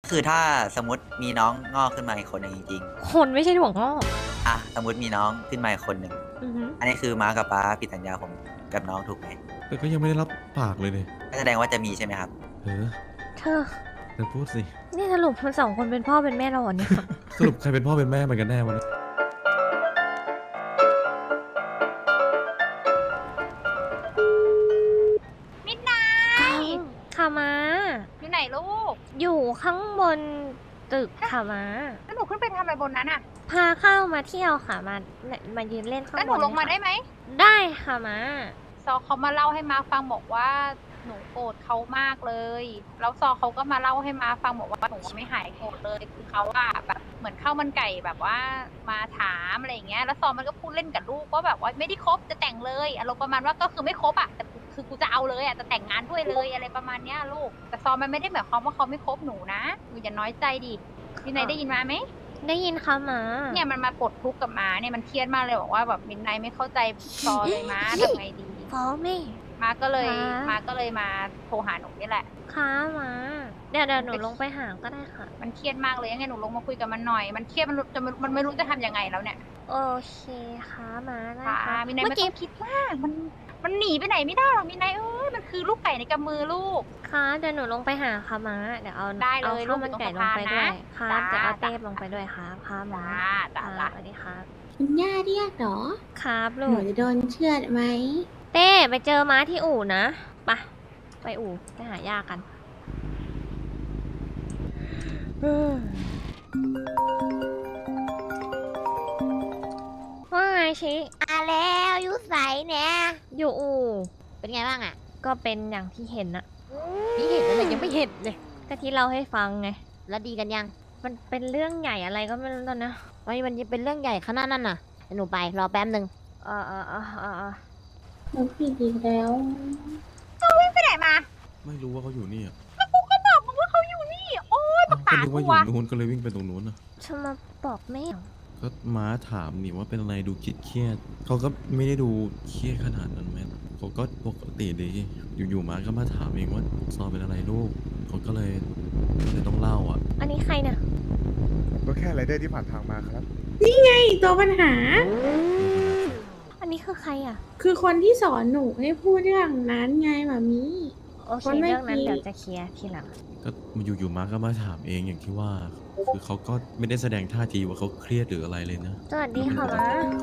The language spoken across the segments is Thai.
คือถ้าสมมติมีน้องงอกขึ้นมาอีกคนหนึ่งจริงคนไม่ใช่ถั่วงอกๆอ่ะสมมติมีน้องขึ้นมาอีกคนหนึ่งอือหืออันนี้คือม้ากับป้าผิดสัญญาผมกับน้องถูกไหมแต่ก็ยังไม่ได้รับปากเลยเนี่ยก็แสดงว่าจะมีใช่ไหมครับเออเธอเธอพูดสินี่สรุปทั้งสองคนเป็นพ่อเป็นแม่เราเหรอเนี่ยสรุปใครเป็นพ่อเป็นแม่มันกันแน่วันนี้มิดไนค่ะมาอยู่ไหนลูกอยู่ข้างบนตึกค่ะมาแล้วหนูขึ้นไปทำอะไรบนนั้นอ่ะพาเข้ามาเที่ยวค่ะมายืนเล่นข้างบนแล้วหนูลงมาได้ไหมได้ค่ะมาซอเขามาเล่าให้มาฟังบอกว่าหนูโกรธเขามากเลยแล้วซอเขาก็มาเล่าให้มาฟังบอกว่าหนูไม่หายโกรธเลยคือเขาอะแบบเหมือนข้าวมันไก่แบบว่ามาถามอะไรอย่างเงี้ยแล้วซอมันก็พูดเล่นกับลูกว่าแบบว่าไม่ได้คบจะแต่งเลยอารมณ์ประมาณว่าก็คือไม่คบอะแต่คือกูจะเอาเลยอะจะแต่งงานด้วยเลยอะไรประมาณเนี้ยลูกแต่ซอมันไม่ได้หมายความว่าเขาไม่คบหนูนะหนูอย่าน้อยใจดิพี่นายได้ยินมาไหมได้ยินค่ะมาเนี่ยมันมาปลดทุกข์กับมาเนี่ยมันเครียดมากเลยบอกว่าแบบมินไนไม่เข้าใจซอเลยมาทำไงดีฟ้องแม่มาก็เลยค่ะมาก็เลยมาโทรหาหนูนี่แหละค่ะมาเดี๋ยวหนูลงไปหาก็ได้ค่ะมันเครียดมากเลยยังไงหนูลงมาคุยกับมันหน่อย มันเครียดมันไม่รู้จะทำยังไงแล้วเนี่ยโอเคค่ะมาได้ค่ะค่ะมินไนไม่ต้องคิดมากมันหนีไปไหนไม่ได้หรอกมินไนมันคือลูกไก่ในกำมือลูกค่ะเดี๋ยวหนูลงไปหาค่ะมาเดี๋ยวเอาได้เลยข้าวมันไก่ลงไปด้วยค่ะจ้าจะเอาเต้ลงไปด้วยครับค่ะมาจ้าค่ะจ้าสวัสดีครับคุณย่าเรียกเหรอครับลูหนูกจะโดนเชือดไหมเต้ไปเจอม้าที่อู่นะไปอู่ไปหายากันว่าไงชิมาแล้วยุใสเนี่ยอยู่อู่เป็นไงบ้างอ่ะก็เป็นอย่างที่เห็นนะพี่เห็นอะไรยังไม่เห็นเลยก็ที่เราให้ฟังไงแล้วดีกันยังมันเป็นเรื่องใหญ่อะไรก็ไม่รู้ตอนนะมันจะเป็นเรื่องใหญ่ขนาดนั้นน่ะเดี๋ยวหนูไปรอแป๊บหนึ่งเออหนูผิดอีกแล้วไปไหนมาไม่รู้ว่าเขาอยู่นี่อ่ะกูก็บอกมึงว่าเขาอยู่นี่ โอ๊ยอ้าวปาก็กนึกว่าอกูยู่วะนู้นก็เลยวิ่งไปตรงนู้นนะจะมาบอกแม่ก็ม้าถามนี่ว่าเป็นอะไรดูเครียดเขาก็ไม่ได้ดูเครียดขนาดนั้นแม่เขาก็ปกติดีอยู่ๆม้าก็มาถามเองว่าซอเป็นอะไรลูกเขาก็เลยต้องเล่าอ่ะอันนี้ใครเนี่ยก็แค่ไรเดอร์ที่ผ่านทางมาครับไอ้ตัวปัญหาอันนี้คือใครอ่ะคือคนที่สอนหนูให้พูดเรื่องนั้นไงหมามีโอเคคนเมื่อกี้เรื่องนั้นเดี๋ยวจะเคลียร์ทีหลังก็อยู่ๆม้าก็มาถามเองอย่างที่ว่า คือเขาก็ไม่ได้แสดงท่าทีว่าเขาเครียดหรืออะไรเลยนะสวัสดีค่ะม้า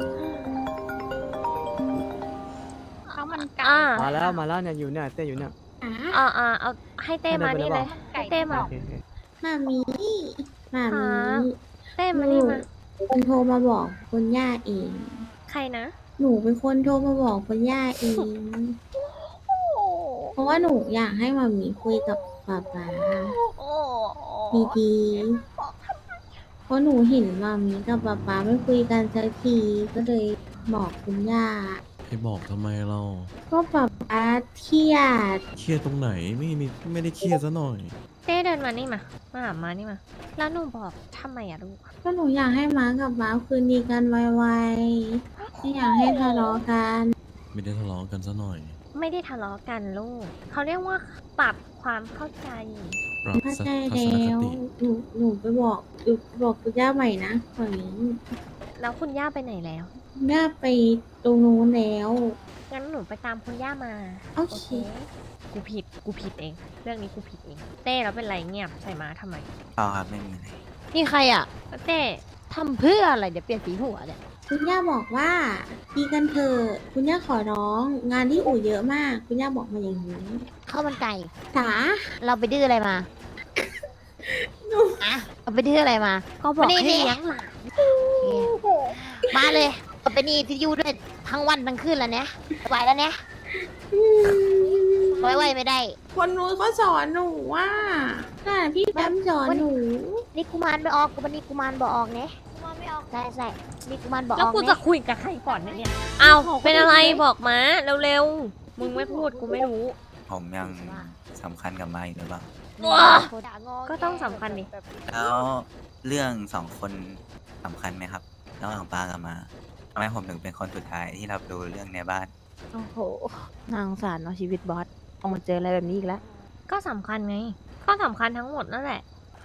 ข้าวมันไก่มาแล้วเนี่ยอยู่เนี่ยเต้อยู่เนี่ยเอาให้เต้มานี่เลยให้เต้มาโอเคหมามีหมามีเต้มานี่มาคนโทรมาบอกคุณย่าเองใครนะหนูเป็นคนโทรมาบอกคุณย่าเอง เพราะว่าหนูอยากให้หมามีคุยกับป๊าป๊าดีๆเพราะหนูเห็นหมามีกับป๊าป๊าไม่คุยกันสักทีก็เลยบอกคุณย่าให้บอกทำไมเราก็ป๊าป๊าเครียดเครียดตรงไหนไม่ได้เครียดซะหน่อยเต้เดินมานี่มาหามานี่มา แล้วหนูบอกทำไมอะลูกก็หนูอยากให้ม้ากับม้าคืนดีกันไวๆไม่อยากให้ทะเลาะกันไม่ได้ทะเลาะกันซะหน่อยไม่ได้ทะเลาะกันลูก เขาเรียกว่าปรับความเข้าใจปรับเข้าทัใจศแล้นคว ติหนูไปบอกคุณย่าใหม่นะฝั่งนี้แล้วคุณย่าไปไหนแล้วย่าไปตรงนู้นแล้วงั้นหนูไปตามคุณย่ามาโอเคกูผิดเอง เรื่องนี้กูผิดเอง เต้เราเป็นไรเงียบใส่ม้าทำไมเอาครับไม่มีอะไรนี่ใครอ่ะเต้ทำเพื่ออะไรเดี๋ยวเปลี่ยนสีหัวเนี่ยคุณย่าบอกว่าดีกันเถอะคุณย่าขอร้อง งานที่อู่เยอะมาก คุณย่าบอกมาอย่างนี้ข้าวมันไก่จ๋าเราไปดื้ออะไรมาอะเราไปดื้ออะไรมาก็บอกมานี่ให้ดิเลี้ยงหลานมาเลยเอาไปนี่ที่อยู่ด้วยทั้งวันทั้งคืนแล้วเนี่ยไหวแล้วเนี่ยไหวไม่ได้คนนู้นเขาสอนหนูว่าน่ะพี่แบมสอนหนูนี่กุมารไม่ออกวันนี้กุมารบอกออกเนี่ยกุมารไม่ออกใช่นี่กุมารบอกอแล้วอกกูเนี่จะยคุยกับใครก่อนเนี่ยเอาเป็นอะไรบอกมาเร็วๆ มึงไม่พูดกูไม่รู้ผมยังสำคัญกับมาอยู่หรือเปล่าว้าด่างอก็ต้องสำคัญดิแล้วเรื่องสองคนสำคัญไหมครับระหว่างป้ากับมาทำไมผมถึงเป็นคนสุดท้ายที่รับรู้เรื่องในบ้านโอ้โหนางสารเนาะชีวิตบอสเอามาเจออะไรแบบนี้อีกแล้วก็สำคัญไง ก็สำคัญทั้งหมดนั่นแหละ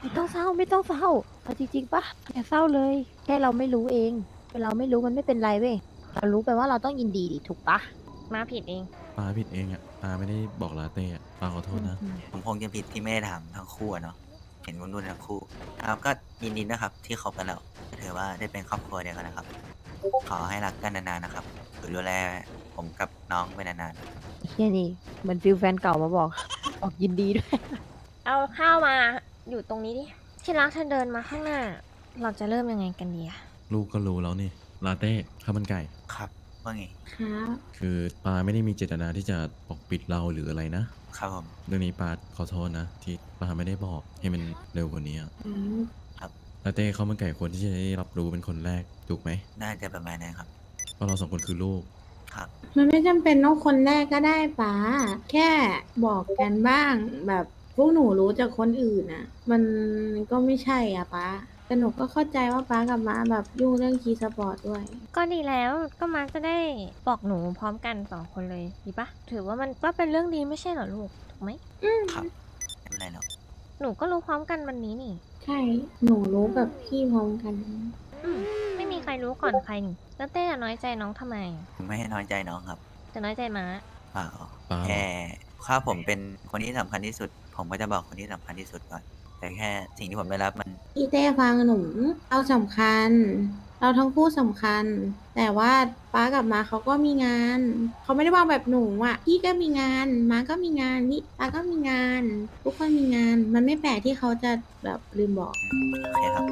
ไม่ต้องเศร้าไม่ต้องเศร้าเอาจริงๆปะอย่าเศร้าเลย แค่เราไม่รู้เองเราไม่รู้มันไม่เป็นไรเว้ยเรารู้ไปว่าเราต้องยินดีดิถูกปะมาผิดเองป้าผิดเองอ่ะป้าไม่ได้บอกลาเต้อะป้าขอโทษนะผมคงจะผิดที่ไม่ได้ถามทั้งคู่อะเนาะเห็นรุ่นทั้งคู่ครับก็ยินดีนะครับที่คบกันแล้วถือว่าได้เป็นครอบครัวเดียวกันนะครับ ขอให้รักกันนานๆนะครับดูแลผมกับน้องไปนานเฮียนี่เหมือนฟิลแฟนเก่ามาบอกบอกยินดีด้วยเอาข้าวมาอยู่ตรงนี้ดิ ที่รักเธอเดินมาข้างหน้า เราจะเริ่มยังไงกันดีอะลูกก็รู้แล้วนี่ลาเต้ข้าวมันไก่ๆครับว่าไงครับคือป้าไม่ได้มีเจตนาที่จะปกปิดเราหรืออะไรนะครับผมเรื่องนี้ป้าขอโทษนะที่ป้าไม่ได้บอกให้มันเร็วกว่านี้อะครับลาเต้ข้าวมันไก่ควรที่จะได้รับรู้เป็นคนแรกถูกไหมน่าจะประมาณนั้นครับเพราะเราสองคนคือลูกครับมันไม่จำเป็นต้องคนแรกก็ได้ป้า แค่บอกกันบ้าง แบบพวกหนูรู้จากคนอื่นอ่ะ มันก็ไม่ใช่อ่ะป้า แต่หนูก็เข้าใจว่าป้ากับม้าแบบยุ่งเรื่องคีย์สปอร์ตด้วยก็ดีแล้วก็มาจะได้บอกหนูพร้อมกัน2 คนเลยดีปะถือว่ามันก็เป็นเรื่องดีไม่ใช่เหรอลูกถูกไหมครับไม่เป็นไรหรอกหนูก็รู้พร้อมกันวันนี้นี่ใช่ หนูรู้กับพี่พร้อมกันไม่มีใครรู้ก่อนใครนี่แล้วเต้อะน้อยใจน้องทำไมผมไม่ให้น้อยใจน้องครับแต่น้อยใจม้าเปล่าเปล่าแค่ถ้าผมเป็นคนที่สำคัญที่สุด ผมก็จะบอกคนที่สำคัญที่สุดก่อน แต่แค่สิ่งที่ผมได้รับมันพี่เต้ฟังหนูเราสำคัญ เราทั้งคู่สำคัญ แต่ว่าป้ากับม้าเขาก็มีงาน เขาไม่ได้วางแบบหนูอ่ะ พี่ก็มีงาน ม้าก็มีงานพี่ป้าก็มีงาน ทุกคนมีงาน มันไม่แปลกที่เขาจะแบบลืมบอกโอเคครับ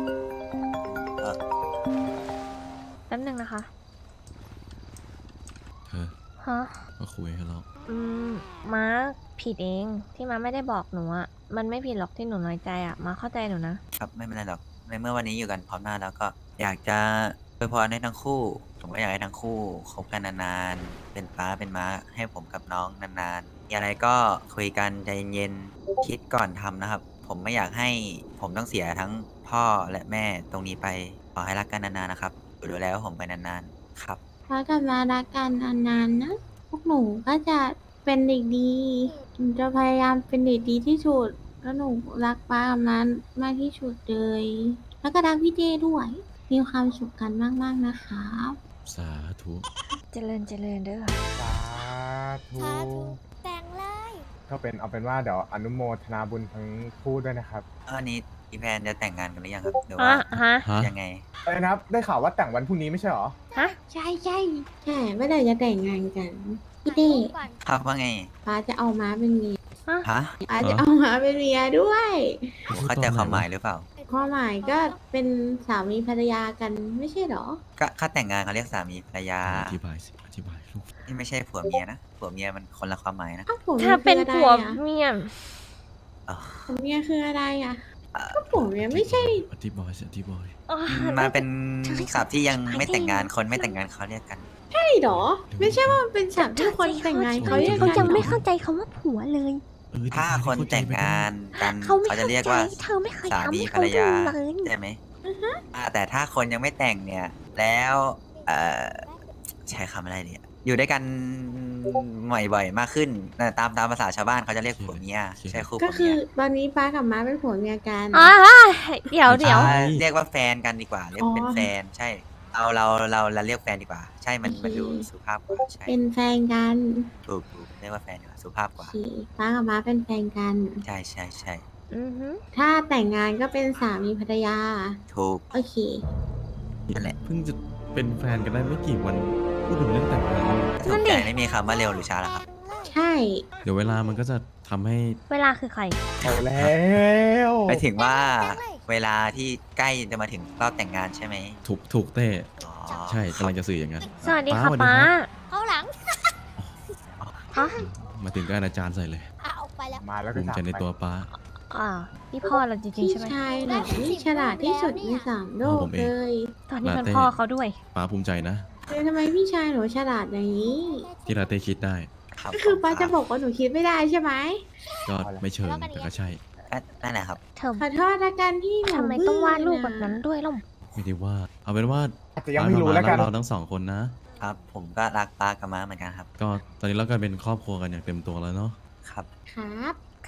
แป๊บนึงนะคะเธอฮะก็คุยให้เราม้าผิดเองที่ม้าไม่ได้บอกหนูอะมันไม่ผิดหรอกที่หนูน้อยใจอะม้าเข้าใจหนูนะครับไม่เป็นไรหรอกในเมื่อวันนี้อยู่กันพร้อมหน้าแล้วก็อยากจะอวยพรให้ทั้งคู่ ผมก็อยากให้ทั้งคู่คบกันนานๆเป็นป้าเป็นม้าให้ผมกับน้องนานๆมีอะไรก็คุยกันใจเย็นๆคิดก่อนทำนะครับ ผมไม่อยากให้ผมต้องเสียทั้งพ่อและแม่ตรงนี้ไปขอให้รักกันนานๆนะครับดูแลผมไปนานๆครับป้ากับม้ารักกันนานๆนะ พวกหนูก็จะเป็นเด็กดีหนูจะพยายามเป็นเด็กดีที่สุด แล้วหนูรักป้ากับม้ามากที่สุดเลย แล้วก็รักพี่เต้ด้วย มีความสุขกันมากๆนะคะสาธุเจริญเจริญเด้อสาธุแต่งเลยก็เป็นเอาเป็นว่าเดี๋ยวอนุโมทนาบุญทั้งคู่ด้วยนะครับอันนี้พี่แพนจะแต่งงานกันหรือยังครับหรือฮะว่าฮะฮะยังไงอะไรนะครับ ได้ข่าวว่าแต่งวันพรุ่งนี้ไม่ใช่เหรอฮะใช่ใช่ใช่เมื่อไหร่จะแต่งงานกัน พี่เต้ครับว่าไงป้าจะเอาม้าเป็นเมียฮะป้าจะเอาม้าเป็นเมียด้วยผมเข้าใจความหมายหรือเปล่าความหมายก็เป็นสามีภรรยากันไม่ใช่เหรอก็ค่าแต่งงานเขาเรียกสามีภรรยาอธิบายสิอธิบายลูกนี่ไม่ใช่ผัวเมียนะผัวเมียมันคนละความหมายนะอ้าวผมถ้าเป็นผัวเมียเมียอ๋อผมเมียคืออะไรอ่ะเอ่อก็ผมเมียไม่ใช่อธิบายสิอธิบายอ๋อมาเป็นเธอให้ศัพท์ที่ยังไม่แต่งงานอธิบายคนไม่แต่งงานเขาเรียกกันใช่เหรอ ไม่ใช่ว่ามันเป็นศัพท์ที่คนแต่งงานเขาเรียกเขากันยังเหรไม่อเข้าใจคำว่าผัวเลยเออถ้าคนแต่งงานกันเขาไม่เขาเข้าจะใจเรียกว่าเธอไม่เคยสาทำมีให้ภรเขารดูยาเลยใช่ไหมแต่ถ้าคนยังไม่แต่งเนี่ย แล้วใช้คำอะไรเนี่ยอยู่ด้วยกันบ่อยๆมากขึ้นตามภาษาชาวบ้านเขาจะเรียกผัวเมียใช่คู่ก็ผัวคืเมีอย ตอนนี้ป้ากับม้าเป็นผัวเมียกันอ๋อเดี๋ยวเดี๋ยวเรียกว่าแฟนกันดีกว่า เรียกเป็นแฟนใช่ เราเรียกแฟนดีกว่า ใช่มันดูสุภาพกว่าใช่เป็นแฟนกันถูกเรียกว่าแฟนดีกว่าสุภาพกว่าโอเคป้ากับม้าเป็นแฟนกันใช่อือฮึถ้าแต่งงานก็เป็นสามีภรรยาถูกโอเคนั่นแหละเพิ่งจะเป็นแฟนกันได้ไม่กี่วันพูดถึงเรื่องแต่งงานแล้วถูกแต่ไม่มีคำว่าเร็วหรือช้าหรอกครับใช่เดี๋ยวเวลามันก็จะทำให้เวลาคือใครเอาแล้วไปถึงว่าเวลาที่ใกล้จะมาถึงรอบแต่งงานใช่ไหมถูกเต้อ๋อใช่กำลังจะสื่ออย่างนั้นสวัสดีป๊าค่ะสวัสดีป้าครับเอาหลังฮะมาถึงก็อนาจารย์ใส่เลยอ่ะออกไปแล้วมาแล้วภูก็มิถามใจในไปตัวป้าอ่านี่พ่อเราจริงพี่ๆใช่ไหมชายหนูนี่ฉลาดที่สุดในสามโลกผมเองเลยตอนนี้เป็นลาเต้พ่อเขาด้วยป้าภูมิใจนะเลยทำไมพี่ชายหนูฉลาดอย่างนี้ที่ลาเต้คิดได้ครับก็คือป้าจะบอกว่าหนูคิดไม่ได้ใช่ไหมก็ไม่เชิงแต่ก็ใช่นั่นแหละครับเธอขอโทษละกันที่หนูทำไมต้องวาดรูปแบบนั้นด้วยล่ะไม่ได้ว่า เอาเป็นว่าอาจจะยังไม่รู้แล้วกันเราทั้งสองคนนะครับ ผมก็รักป้ากับม้าเหมือนกันครับก็ตอนนี้เราก็เป็นครอบครัวกันอย่างเต็มตัวแล้วเนาะครับครับค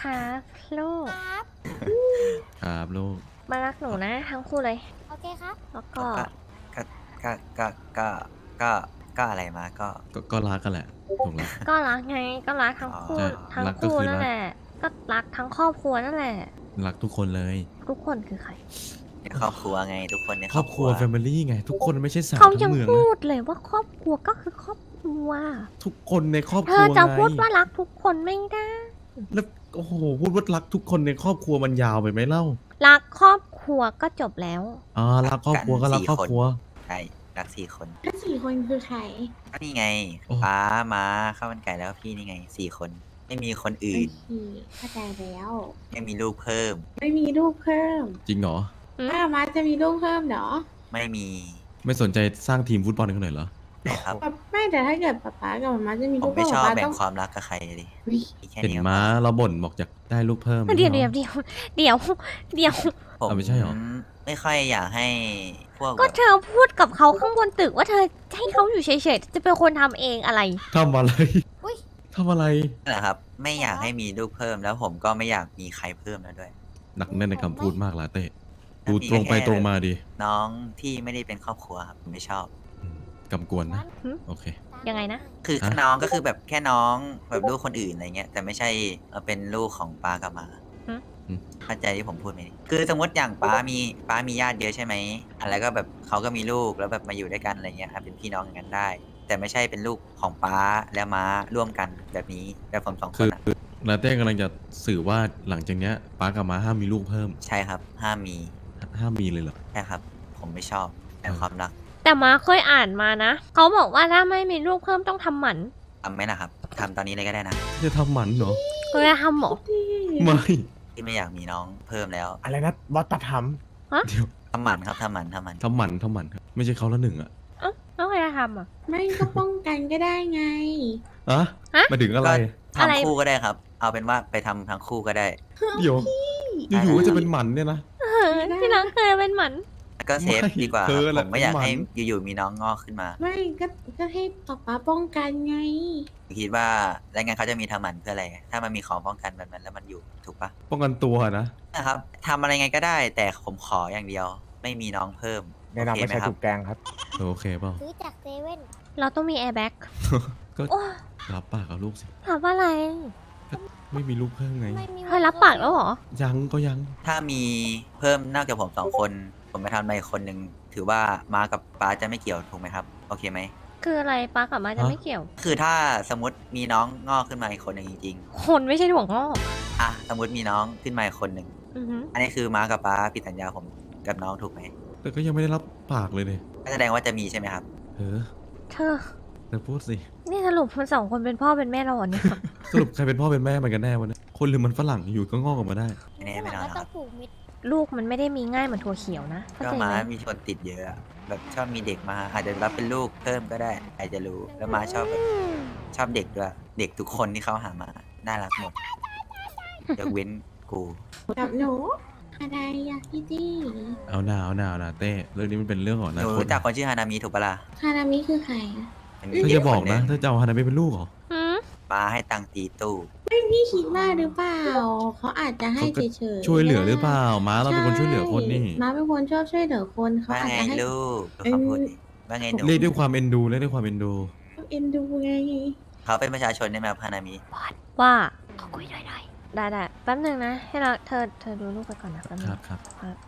ครับลูกครับลูกมารักหนูนะทั้งคู่เลยโอเคครับแล้วก็ก็ก็ก็ก็ก็ก็อะไรมาก็ก็รักกันแหละถูกแล้วก็รักไงก็รักทั้งคู่ใช่ทั้งรักก็คู่คือนั่นรักแหละก็รักทั้งครอบครัวนั่นแหละรักทุกคนเลยทุกคนคือใครในครอบครัวไงทุกคนในครอบครัวแฟมิลี่ไง ทุกคนไม่ใช่สาวเขาทั้ยังงเมืองพูนะดเลยว่าครอบครัวก็คือครอบครัวทุกคนในครอบเธครัอวจะไงพูดว่ารักทุกคนไม่ได้แล้วโอ้โหพูดว่ารักทุกคนในครอบครัวมันยาวไปไหมเล่ารักครอบครัวก็จบแล้วอ่ารักครอบครัวก็รักครอบครัวใช่รัก4 คนถ้า4 คนคือใครก็นี่ไงโอ้ป้าม้าข้าวมันไก่แล้วพี่นี่ไง4 คนไม่มีคนโออื่นเคเข้าใจแล้วไม่มีลูกเพิ่มไม่มีลูกเพิ่มจริงเหรอถ้ามาจะมีลูกเพิ่มเหรอไม่มีไม่สนใจสร้างทีมฟุตบอลกันหน่อยเหรอนะครับไม่แต่ถ้าเกิดป๊ากับมาจะมีผลูมกไม่เพิ่มชอบป๊าแบ่ต้งองความรักกับใครเลยอุ๊ยมีแค่เห็นนี้ม้าพอเราบ่นบอกอยากได้ลูกเพิ่มเดี๋ยวไม่เดี๋ยวใช่หรอเดี๋ยวเดี๋ยวผมไม่ใช่หรอไม่ค่อยอยากให้พวกก็แบบเธอพูดกับเขาข้างบนตึกว่าเธอให้เขาอยู่เฉยๆจะเป็นคนทำเองอะไรทำอะไรอุ๊ยทำอะไรนั่นแหละครับ ไม่อยากให้มีลูกเพิ่มแล้วผมก็ไม่อยากมีใครเพิ่มแล้วด้วยหนักแน่นในคำพูดมากลาเต้ถ้าดูมีตรงไปแค่ตรงมาดิน้องที่ไม่ได้เป็นครอบครัวครับผมไม่ชอบอืมกำกวมนะหึโอเคยังไงนะคือแค่ฮะน้องก็คือแบบแค่น้องแบบลูกคนอื่นอะไรเงี้ยแต่ไม่ใช่เป็นลูกของป้ากับมาเข้าใจที่ผมพูดไหมคือสมมติอย่างป้ามีญาติเยอะใช่ไหมอะไรก็แบบเขาก็มีลูกแล้วแบบมาอยู่ด้วยกันอะไรเงี้ยเป็นพี่น้องอย่างนั้นได้ แต่ไม่ใช่เป็นลูกของป้าและม้าร่วมกันแบบนี้แบบผม2 คคืนออะลาเต้กำลังจะสื่อว่าหลังจากเนี้ยป้ากับม้าห้ามมีลูกเพิ่มใช่ครับห้ามมีห้ามมีเลยเหรอใช่ครับ ผมไม่ชอบแต่ความรักแต่มาเคยอ่านมานะเขาบอกว่าถ้าไม่มีลูกเพิ่มต้องทำหมันทำไหมนะครับทำตอนนี้เลยก็ได้นะจะทำหมันเหรอเคยทำเหรอไม่ที่ไม่อยากมีน้องเพิ่มแล้วอะไรนะบอสตัดทเดี๋ยวทำหมันครับทำหมันทำหมันทำหมันครับไม่ใช่เขาละหนึ่งอะเอ้าแล้วเคยทำอ่ะไม่ก็ป้องกันก็ได้ไงอะฮะมาถึงอะไรอะไรทำคู่ก็ได้ครับ เอาเป็นว่าไปทำทั้งคู่ก็ได้เดี๋ยวอยู่ๆก็จะเป็นหมันเนี่ยนะที่รักเคยเป็นหมันแล้วก็เซฟไม่ดีกว่าคเธรับอแหผละมไม่อยากเป็นหมันให้อยู่ๆมีน้องงอกขึ้นมาไม่ก็ให้ป๊าป้องกันไงคิดว่าแล้วงั้นเขาจะมีทำหมันเพื่ออะไร ถ้ามันมีของป้องกันแบบนั้นแล้วมันอยู่ถูกปะป้องกันตัวนะนะครับทำอะไรไงก็ได้ แต่ผมขออย่างเดียว ไม่มีน้องเพิ่มำแนะนำโอไม่เคใช่ไหมครัถูบกแกล้งครับโอเคเปล่าซื้อจากเซเว่นเราต้องมีแอร์แบ็กก็โอ้รับปากกับลูกสิถามว่าอะไรไม่มีลูกเพิ่มไงไม่มีเธอรับปากแล้วเหรอยังก็ยังถ้ามีเพิ่มนอกจากผม2 คน ผมไปทำอะไรอีกคนหนึ่งถือว่ามากับป้าจะไม่เกี่ยวถูกไหมครับโอเคไหมคืออะไรป้ากับมาจะไม่เกี่ยวคือถ้าสมมติมีน้องงอกขึ้นมาอีกคนหนึ่งจริงคนไม่ใช่ถั่วงอกๆอ่ะสมมติมีน้องขึ้นมาอีกคนหนึ่งอือหืออันนี้คือม้ากับป้าผิดสัญญาผมกับน้องถูกไหมแต่ก็ยังไม่ได้รับปากเลยเนี่ยก็แสดงว่าจะมีใช่ไหมครับเออเธอแต่พูดสินี่สรุปมัน2 คนเป็นพ่อเป็นแม่เราเหรอเนี่ยสรุปใครเป็นพ่อเป็นแม่มันกันแน่วันนี้คนหรือมันฝรั่งอยู่ก็งอกออกมาได้ไม่แน่ไม่นอนนะคต้อรังบผูกมิดลูกมันไม่ได้มีง่ายเหมือนถั่วเขียวนะเข้าก็ใจไหม้าม มีคนติดเยอะอะแบบชอบมีเด็กมาอาจจะรับเป็นลูกเพิ่มก็ได้ใครจะรู้แล้วม้าชอบแบบชอบเด็กด้วยเด็กทุกคนที่เขาหามาน่ารักหมดยกเว้นกูกับหนูอะไรอะพี่จี้เอาหนาวนะเต้เรื่องนี้มันเป็นเรื่องของอหนานูคตรู้จักคนชื่อฮานามิถูกปะล่ะคานามิคือใครอะมันมีเธอเด็จะบอกคหนะงเธอจะเอาฮานามิเป็นลูกเหรอหืมมาให้ตังค์ตีตู้พี่คิดมากหรือเปล่า เขาอาจจะให้เขาก็เฉยๆช่วยเหลือหรือเปล่าม้าเราเป็นคนช่วยเหลือคนนี่ใช่ม้าเป็นคนชอบช่วยเหลือคนเขาว่าอาจไงจะให้ลูกดูคำพูดดิว่าไงหนูเรียกด้วยความเอ็นดูเรียกด้วยความเอ็นดูเอ็นดูไงเขาเป็นประชาชนได้ไหมครับฮานามิว่าขอคุยหน่อยได้แป๊บหนึงนะให้เราเธอดูลูกไปก่อนนะแป๊บหนึคงรับครับ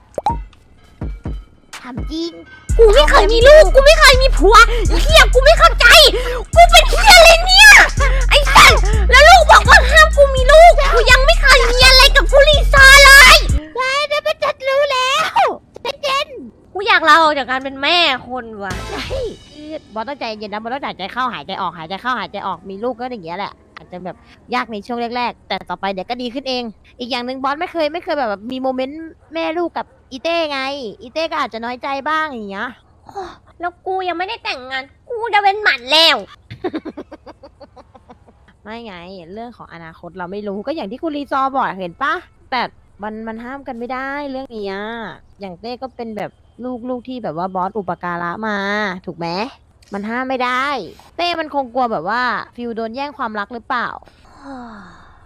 ถามจริงกูไม่เคยมีลูก กูไม่เคยมีผัวไอ้เหี้ยกูไม่เข้าใจ กูเป็นเหี้ยอะไรเนี่ย ไอ้สัสแล้วลูกบอกว่าห้ามกูมีลูก กูยังไม่เคยมีอะไรกับผู้ลีซาเลยเดี๋ยวมันจะรู้แล้วเจนกูอยากลาออกจากการเป็นแม่คนว่ะใช่คือบอสต้องใจเย็นนะบอสต้องหายใจเข้าหายใจออกหายใจเข้าหายใจออกมีลูกก็อย่างเงี้ยแหละอาจจะแบบยากในช่วงแรกๆ แต่ต่อไปเดี๋ยวก็ดีขึ้นเอง อีกอย่างหนึ่งบอสไม่เคยแบบมีโมเมนต์แม่ลูกกับอีเต้ไง อีเต้ก็อาจจะน้อยใจบ้างอย่างเงี้ยแล้วกูยังไม่ได้แต่งงาน กูจะเป็นหมันแล้วไม่ไง เรื่องของอนาคตเราไม่รู้ก็อย่างที่คุณรีซอร์บอกเห็นปะแต่มันห้ามกันไม่ได้เรื่องเนี้ยอย่างเต้ก็เป็นแบบลูกที่แบบว่าบอสอุปการะมา ถูกไหมมันห้ามไม่ได้ เต้มันคงกลัวแบบว่าฟิลโดนแย่งความรักหรือเปล่า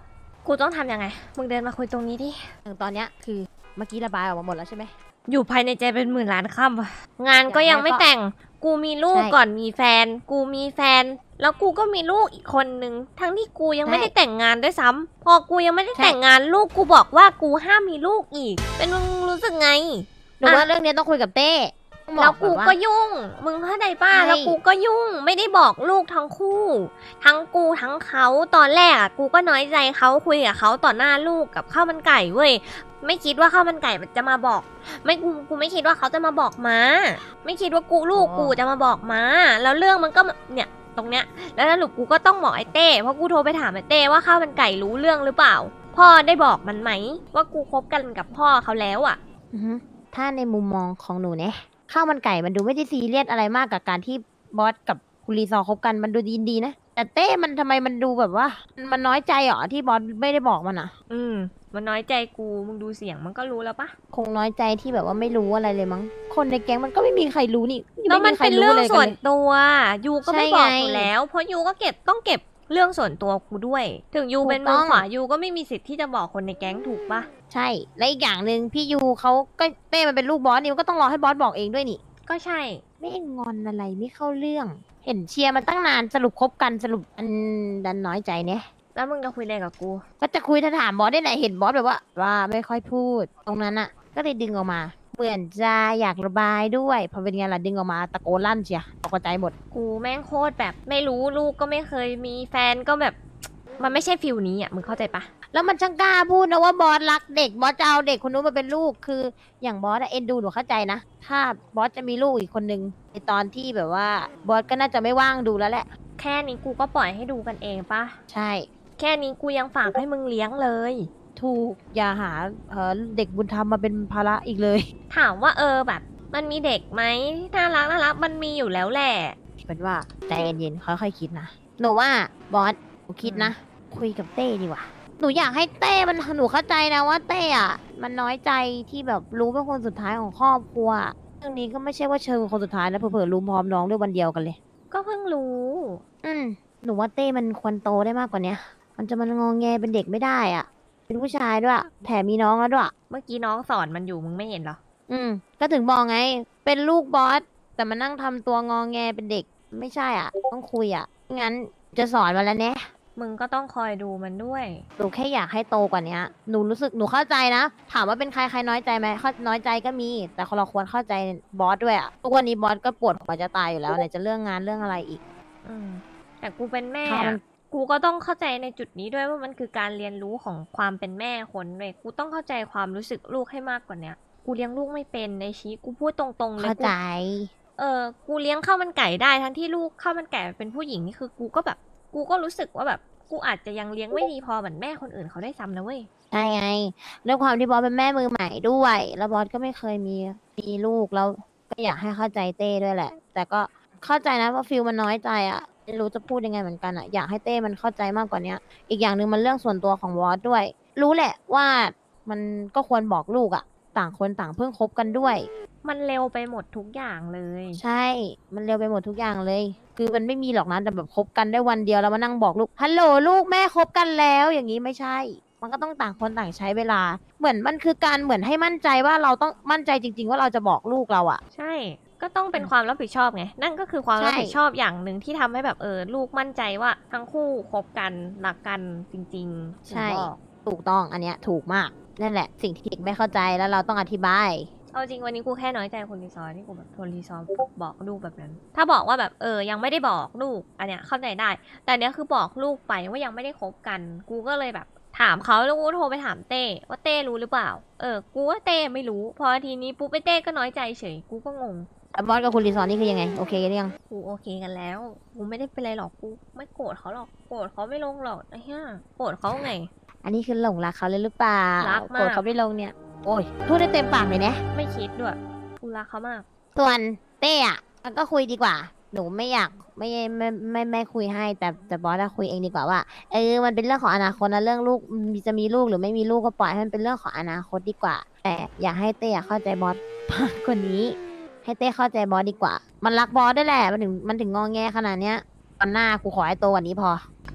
กูต้องทำยังไงมึงเดินมาคุยตรงนี้ดิถึงตอนเนี้ยคือเมื่อกี้ระบายออกมาหมดแล้วใช่ไหมอยู่ภายในใจเป็นหมื่นล้านคำว่ะงานก็ยังไม่แต่ง กูมีลูกใช่ก่อนมีแฟน กูมีแฟน แล้วกูก็มีลูกอีกคนนึง ทั้งที่กูยังไม่ได้แต่งงานด้วยซ้ำพอกูยังไม่ได้แต่งงานลูกกูบอกว่ากูห้ามมีลูกอีก เป็นมึงรู้สึกไงหนูว่าเรื่องนี้ต้องคุยกับเต้ต้องบแล้อวบกูบบาก็ยุ่ง มึงเข้าใจป่ะใช่แล้วกูก็ยุ่ง ไม่ได้บอกลูกทั้งคู่ ทั้งกูทั้งเขาตอนแรกอะกูก็น้อยใจเขาคุยกับเขาต่อหน้าลูกกับข้าวมันไก่เว้ย ไม่คิดว่าข้าวมันไก่มันจะมาบอก กูไม่คิดว่าเขาจะมาบอกมา ไม่คิดว่าลูกกูจะมาบอกมา แล้วเรื่องมันก็เนี่ยตรงเนี้ย แล้วสรุปกูก็ต้องบอกไอ้เต้ เพราะกูโทรไปถามไอ้เต้ว่าข้าวมันไก่รู้เรื่องหรือเปล่า พ่อได้บอกมันไหมว่ากูคบกันกับพ่อเขาแล้วอะอือฮึถ้าในมุมมองของหนูเนี่ยข้าวมันไก่มันดูไม่ได้ซีเรียสอะไรมากกับการที่บอสกับคุณรีซอร์คบกันมันดูดีนะแต่เต้มันทำไมมันดูแบบว่า มันน้อยใจเหรอที่บอสไม่ได้บอกมันอ่ะมันน้อยใจกู มึงดูเสียงมันก็รู้แล้วปะคงน้อยใจที่แบบว่าไม่รู้อะไรเลยมั้งคนในแก๊งมันก็ไม่มีใครรู้นี่แล้วมันไใครเป็นเรื่องะไกัส่วนลยตัว ยูก็ไม่ใช่บอกไงอยู่แล้ว เพราะยูก็ต้องเก็บเรื่องส่วนตัวกูด้วย ถึงยูถูกเป็นมือต้องขวายูก็ไม่มีสิทธิ์ที่จะบอกคนในแก๊งถูกปะใช่ และอีกอย่างหนึ่งพี่ยูเขาก็เต้มันเป็นลูกบอสนี่มันก็ต้องรอให้บอสบอกเองด้วยนี่ก็ใช่ไม่งอนอะไรไม่เข้าเรื่อง เห็นเชียร์มาตั้งนานสรุปคบกันสรุปอันดันน้อยใจเนี่ยแล้วมึงจะคุยอะไรกับกูก็จะคุยถ้าถามบอสได้แหละเห็นบอสแบบว่าไม่ค่อยพูด ตรงนั้นอะก็เลยดึงออกมาเหมือนจะอยากระบายด้วยพอเป็นไงล่ะดึงออกมาตะโกนลั่นเชียตกใจหมดกูแม่งโคตรแบบไม่รู้ลูกก็ไม่เคยมีแฟนก็แบบ มันไม่ใช่ฟิลนี้อ่ะ มึงเข้าใจปะแล้วมันช่างกล้าพูดนะว่าบอสรักเด็กบอสจะเอาเด็กคนนู้นมาเป็นลูกคืออย่างบอสอะเอ็นดูหนูเข้าใจนะถ้าบอสจะมีลูกอีกคนนึงในตอนที่แบบว่าบอสก็น่าจะไม่ว่างดูแล้วแหละแค่นี้กูก็ปล่อยให้ดูกันเองปะใช่แค่นี้กูยังฝากให้มึงเลี้ยงเลยถูกอย่าหาเด็กบุญธรรมมาเป็นภาระอีกเลยถามว่าแบบ มันมีเด็กไหมน่ารักมันมีอยู่แล้วแหละเป็นว่าใจเย็นๆค่อยๆคิดนะหนูว่าบอสหนูคิดนะคุยกับเต้ดีกว่าหนูอยากให้เต้มันหนูเข้าใจนะว่าเต้อะมันน้อยใจที่แบบรู้เป็นคนสุดท้ายของครอบครัวเรื่องนี้ก็ไม่ใช่ว่าเชิงเป็นคนสุดท้ายแล้วเผลอๆรู้พร้อมน้องด้วยวันเดียวกันเลยก็เพิ่งรู้หนูว่าเต้มันควรโตได้มากกว่าเนี้ยมันจะมันงองแงเป็นเด็กไม่ได้อ่ะ เป็นผู้ชายด้วยแถมมีน้องแล้วด้วยเมื่อกี้น้องสอนมันอยู่มึงไม่เห็นเหรอก็ถึงบอกไง เป็นลูกบอสแต่มานั่งทำตัวงองแงเป็นเด็กไม่ใช่อ่ะ ต้องคุยอ่ะงั้นจะสอนมาแล้วแน่มึงก็ต้องคอยดูมันด้วยหนูแค่อยากให้โตกว่านี้หนูรู้สึกหนูเข้าใจนะ ถามว่าเป็นใครน้อยใจไหมน้อยใจก็มี แต่เราควรเข้าใจบอสด้วยอะทุกวันนี้บอสก็ปวดหัวจะตายอยู่แล้วไหนจะเรื่องงานเรื่องอะไรอีกแต่กูเป็นแม่ค่ะมัอะนกูก็ต้องเข้าใจในจุดนี้ด้วยว่ามันคือการเรียนรู้ของความเป็นแม่คนเว้ยกูต้องเข้าใจความรู้สึกลูกให้มากกว่าเนี้ย กูเลี้ยงลูกไม่เป็นในชีกูพูดตรงๆเลยเข้าใจกูเลี้ยงข้าวมันไก่ได้ทั้งที่ลูกข้าวมันไก่เป็นผู้หญิงนี่คือกูก็รู้สึกว่าแบบกูอาจจะยังเลี้ยงไม่ดีพอเหมือนแม่คนอื่นเขาได้ซ้ำนะเว้ยใช่ไงด้วยความที่บอสเป็นแม่มือใหม่ด้วย แล้วบอสก็ไม่เคยมีลูกแล้วก็อยากให้เข้าใจเต้ด้วยแหละ แต่ก็เข้าใจนะว่าฟิลมันน้อยใจอ่ะไม่รู้จะพูดยังไงเหมือนกันอ่ะอยากให้เต้มันเข้าใจมากกว่านี้อีกอย่างหนึ่งมันเรื่องส่วนตัวของบอสด้วย รู้แหละว่ามันก็ควรบอกลูกอ่ะต่างคนต่างเพิ่งคบกันด้วยมันเร็วไปหมดทุกอย่างเลยใช่ มันเร็วไปหมดทุกอย่างเลย คือมันไม่มีหรอกนะแต่แบบคบกันได้วันเดียวแล้วมานั่งบอกลูกฮัลโหลลูกแม่คบกันแล้วอย่างนี้ไม่ใช่ มันก็ต้องต่างคนต่างใช้เวลา เหมือนมันคือการเหมือนให้มั่นใจว่าเราต้องมั่นใจจริง ๆ ว่าเราจะบอกลูกเราอะใช่ ก็ต้องเป็นความรับผิดชอบไง นั่นก็คือความใช่รับผิดชอบอย่างหนึ่งที่ทำให้แบบลูกมั่นใจว่าทั้งคู่คบกันรักกันจริงๆใช่ถึงบอกถูกต้องอันเนี้ยถูกมากนั่นแหละ สิ่งที่เด็กไม่เข้าใจแล้วเราต้องอธิบายเอาจริงวันนี้กูแค่น้อยใจคนรีซอร์ที่กูแบบโทรรีซอร์บอกลูกแบบนั้น ถ้าบอกว่าแบบยังไม่ได้บอกลูกอันเนี้ยเข้าใจได้ แต่เนี้ยคือบอกลูกไปว่ายังไม่ได้คบกัน กูก็เลยแบบถามเขาแล้วกูโทรไปถามเต้ว่าเต้รู้หรือเปล่า กูว่าเต้ไม่รู้ พอทีนี้ปุ๊บไปเต้ก็น้อยใจเฉย กูก็งงแล้วบอสกับคุณรีซอร์นี่คือยังไงโอเคกันหรือยังกูโอเคกันแล้ว กูไม่ได้เป็นไรหรอก กูไม่โกรธเขาหรอก โกรธเขาไม่ลงหรอกไอ้เหี้ยโกรธเขาไงอันนี้คือหลงรักเขาเลยหรือเปล่ารักมากโกรธเขาไม่ลงเนี่ยโอ้ยพูดได้เต็มปากเลยนะไม่คิดด้วย กูรักเขามากส่วนเต้อะมันก็คุยดีกว่า หนูไม่อยากไม่คุยให้แต่บอสจะคุยเองดีกว่าว่ามันเป็นเรื่องของอนาคตนะเรื่องลูกจะมีลูกหรือไม่มีลูกก็ปล่อยให้มันเป็นเรื่องของอนาคตดีกว่า แต่อยากให้เต้อะเข้าใจบอสมากกว่านี้ ให้เต้เข้าใจบอสดีกว่า มันรักบอสได้วยแหละมันถึงงอแงขนาดเนี้ยตอนหน้ากูขอให้โตกว่านี้พอ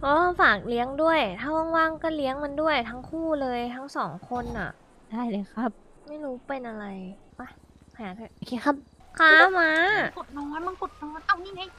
ฝากเลี้ยงด้วย ถ้าว่างๆก็เลี้ยงมันด้วยทั้งคู่เลยทั้งสองคนอ่ะได้เลยครับไม่รู้เป็นอะไรไปหาเถอะโอเคครับขามากดนอนมึงกดนอน เอานี่ไง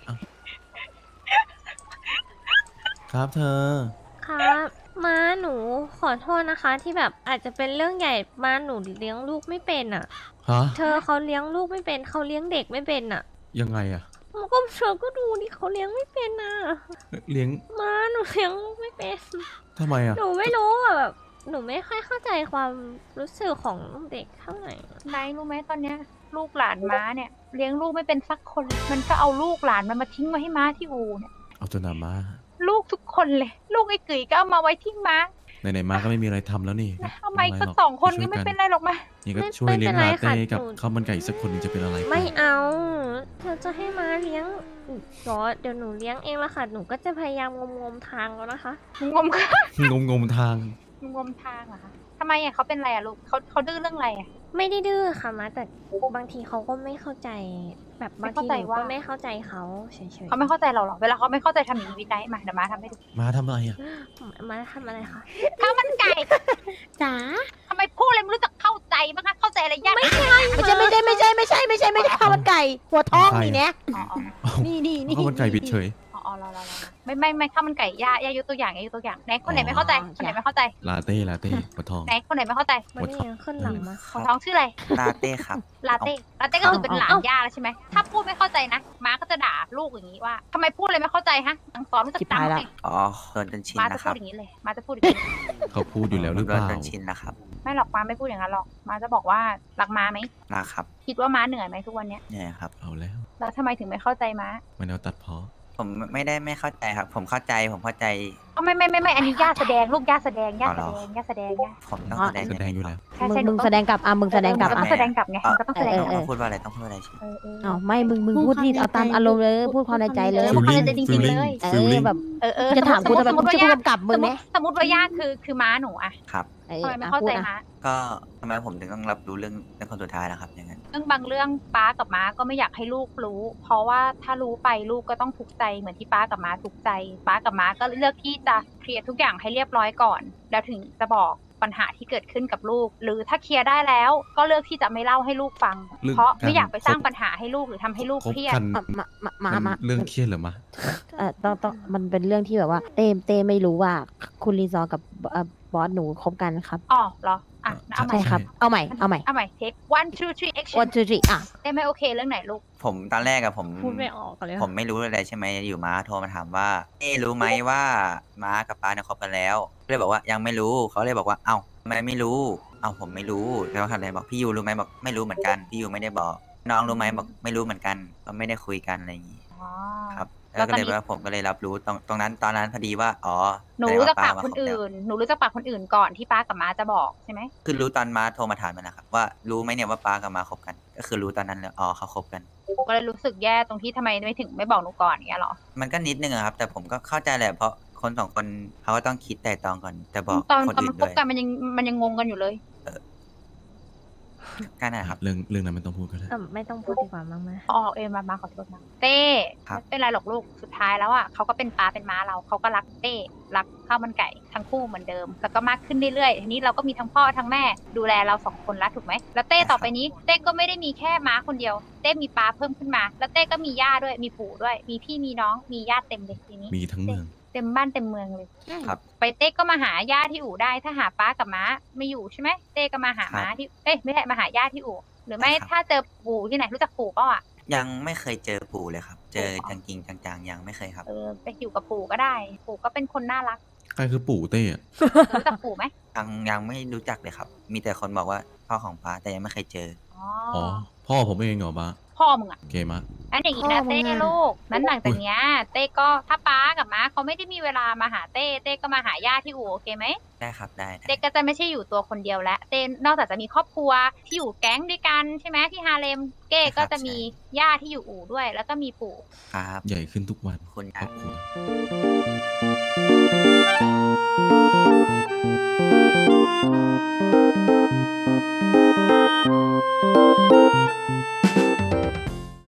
ครับเธอครับม้าหนูขอโทษนะคะ ที่แบบอาจจะเป็นเรื่องใหญ่ม้าหนูเลี้ยงลูกไม่เป็นอ่ะฮะเธอเขาเลี้ยงลูกไม่เป็นเขาเลี้ยงเด็กไม่เป็นอ่ะยังไงอะมันก็เธอก็ดูดิเขาเลี้ยงไม่เป็นอ่ะเลี้ยงม้าหนูเลี้ยงไม่เป็นทำไมอะหนูไม่รู้อ่ะแบบหนูไม่ค่อยเข้าใจความรู้สึกของเด็กเท่าไหร่นายรู้ไหมตอนเนี้ย ลูกหลานม้าเนี่ย เลี้ยงลูกไม่เป็นสักคน มันก็เอาลูกหลานมันมาทิ้งไว้ให้ม้าที่อู่เนี่ยเอาตัวหนามาลูกทุกคนเลย ลูกไอ้กึ๋ยก็เอามาไว้ที่ม้าไหนๆมาก็ไม่มีอะไรทำแล้วนี่ทำไมเป็นก็รหรสองคนช่ก็วยไม่เป็นไรหรอกมานี่ก็ช่วยเลี้ยงไม่ลาเป็นไรเต้ค่ะกับหนูข้าวมันไก่อีกสักคนหนึงจะเป็นอะไรไปไม่เอาเธอจะให้ม้าเลี้ยงเหรอเดี๋ยวหนูเลี้ยงเองละค่ะหนูก็จะพยายามงมทางแล้วนะคะงมค่ะงมทางงมทางเหรอคะทำไมอ่ะเขาเป็นอะไรอ่ะลูกเขาดื้อเรื่องอะไรอ่ะไม่ได้ดื้อค่ะม้าแต่บางทีเขาก็ไม่เข้าใจ แบบบางทีหนูก็ไม่เข้าใจเขาเฉยๆเขาไม่เข้าใจเราหรอกเวลาเขาไม่เข้าใจทำอย่างนี้วินัยมาเดี๋ยวมาทำให้ดูมาทำอะไรอะม้าทำอะไรคะข้าวมันไก่จ๋าทำไมพูดอะไรไม่รู้จักเข้าใจบ้างคะเข้าใจอะไรยากไม่ใช่ข้าวมันไก่ หัวท้องนี่เนี่ยอ๋อเอ้านี่ข้าวมันไก่บิดเฉยอ๋อไม่ข้าวมันไก่ย่ายกตัวอย่างยกตัวอย่างไหนคนไหนไม่เข้าใจคนไหนไม่เข้าใจลาเต้ปวดท้องไหนคนไหนไม่เข้าใจมานี่ขึ้นหลังมาของท้องชื่ออะไรลาเต้ครับลาเต้ก็คือเป็นหลานย่าแล้วใช่ไหมถ้าพูดไม่เข้าใจนะม้าก็จะด่าลูกอย่างนี้ว่าทำไมพูดอะไรไม่เข้าใจฮะสั่งสอนรู้จักจำไหมอ๋อโดนจนชินม้าจะนะคพูรัดบอย่างนี้เลยม้าจะพูดอย่างนี้เขาพูดอยู่แล้วหรือเปล่าโดนจนชินนะครับไม่หรอกม้าไม่พูดอย่างนั้นหรอกม้าจะบอกว่ารักม้าไหมลาครับคิดว่าม้าเหนื่อยไหมทุกวันเนี้ยเนี่ยครับเอาแล้วแล้วทำไมถึงไม่เข้าใจม้ามันเอาตัดเพาะผมไม่ได้ไม่เข้าใจครับ ผมเข้าใจไม่อันนี้ย่าแสดงลูกย่าแสดงย่าอ๋อแสเหรอดงย่าผมต้องแสแสดงดงอยู่แล้วใช่ใช่มึงแสดงกลับมึงแสดงกลับต้องแสดงกลับไงมันก็ต้องแสดงกลับต้องพูดว่าอะไรต้องพูดอะไรชิอ้าวไม่มึงพูดที่เอาตามอารมณ์เลยพูดความในใจเลยพูดความในใจจริงๆเลยแบบ จะถามกูทำไมกูจะพูดกำกับมึงไหมสมมติว่าย่าคือม้าหนูอะครับทำไมไม่เข้าใจม้าก็ทำไมผมถึงต้องรับรู้เรื่องคนสุดท้ายนะครับอย่างนั้นเรื่องบางเรื่องป้ากับม้าก็ไม่อยากให้ลูกรู้ เพราะว่าถ้ารู้ไปลูกก็ต้องทุกข์ใจเหมือนที่ป้ากับม้าทุกข์ใจป้ากับม้าก็เลือกที่จะเคลียร์ทุกอย่างให้เรียบร้อยก่อน แล้วถึงจะบอกปัญหาที่เกิดขึ้นกับลูก หรือถ้าเคลียร์ได้แล้ว ก็เลือกที่จะไม่เล่าให้ลูกฟัง เพราะไม่อยากไปสร้างปัญหาให้ลูกหรือทำให้ลูกคบเครียดกันมามันเรื่องเครียดเหรอมาต้องมันเป็นเรื่องที่แบบว่าเต้ไม่รู้ว่าคุณรีซอร์กับบอสหนูคบกันครับอ๋อเหรออ่ะเอาใหม่ใช่ครับ เอาใหม่เอาใหม่เทค one two three action วันจูจีอ่ะได้ไหมโอเคเรื่องไหนลูกผมตอนแรกอะผมพูดไม่ออกเลยผมไม่รู้อะไรใช่ไหมอยู่ม้าโทรมาถามว่ารู้ไหมว่าม้ากับป้าเนี่ยคบกันแล้วก็เลยบอกว่ายังไม่รู้เขาเลยบอกว่าเอ้าทำไมไม่รู้เอ้าผมไม่รู้แล้วเขาเลยบอกพี่ยูรู้ไหมบอกไม่รู้เหมือนกันพี่ยูไม่ได้บอกน้องรู้ไหมบอกไม่รู้เหมือนกันก็ไม่ได้คุยกันอะไรอย่างนี้อ๋อครับแล้แล้ววก็เลยตอนนี้ว่าผมก็เลยรับรู้ตรงนั้นตอนนั้นพอดีว่าอ๋อหนูแสดงรู้ว่จักปากมคนบแล้วอื่น หนูรู้จักปากคนอื่นก่อนที่ป้ากับม้าจะบอกใช่ไหมคือรู้ตอนม้าโทรมาถามมันนะครับว่ารู้ไหมเนี่ยว่าป้ากับม้าคบกัน ก็คือรู้ตอนนั้นเลยอ๋อเขาคบกันก็เลยรู้สึกแย่ตรงที่ทำไมไม่ถึงไม่บอกหนูก่อนอย่างเงี้ยหรอมันก็นิดนึงอะครับ แต่ผมก็เข้าใจแหละเพราะคนสองคนเขาก็ต้องคิดแต่ตองก่อนแต่บอกตอนคนตอนอื่มันนพด้บวยกันมันยังงงกันอยู่เลยก็นะครับเรื่องนั้นไม่ต้องพูดก็ได้ไม่ต้องพูดดีกว่ามั้งไหมอ๋อมาขอโทษนะเต้ครับไม่เป็นไรหรอกลูกสุดท้ายแล้วอ่ะเขาก็เป็นป้าเป็นม้าเราเขาก็รักเต้รักข้าวมันไก่ทั้งคู่เหมือนเดิม แล้วก็มากขึ้นเรื่อยๆทีนี้เราก็มีทั้งพ่อทั้งแม่ดูแลเราสองคนละถูกไหมแล้วเต้ต่อไปนี้เต้ก็ไม่ได้มีแค่ม้าคนเดียวเต้มีป้าเพิ่มขึ้นมา แล้วเต้ก็มีย่าด้วยมีปู่ด้วย มีพี่มีน้องมีญาติเต็มเลยทีนี้มีทั้งเมืองเต็มบ้านเต็มเมืองเลยครับไปเต้ก็มาหาย่าที่อู่ได้ ถ้าหาป้ากับม้าไม่อยู่ใช่ไหมเต้ก็มาหาม้าที่ไม่ใช่มาหาย่าที่อู่หรือไม่ครับถ้าเจอปู่ที่ไหนรู้จักปู่เปล่าอ่ะยังไม่เคยเจอปู่เลยครับ เจอจริงๆจังๆยังไม่เคยครับไปอยู่กับปู่ก็ได้ ปู่ก็เป็นคนน่ารักใครคือปู่เต้อะรู้จักปู่ไหมยังไม่รู้จักเลยครับ มีแต่คนบอกว่าพ่อของป้าแต่ยังไม่เคยเจออ๋อ พ่อผมเองเหรอมาพ่อมึงอ่ะโอเคมะงั้นอย่างนี้นะเต้ลูกนั้นหลังจากเนี้ยเต้ก็ถ้าป้ากับม้าเขาไม่ได้มีเวลามาหาเต้เต้ก็มาหาย่าที่อู่โอเคไหมได้ครับได้เต้ก็จะไม่ใช่อยู่ตัวคนเดียวแล้วเต้นอกจากจะมีครอบครัวที่อยู่แก๊งด้วยกันใช่ไหมที่ฮาเลมเก้ก็จะมีย่าที่อยู่อู่ด้วย แล้วก็มีปู่ครับใหญ่ขึ้นทุกวันคุณครอบครัวค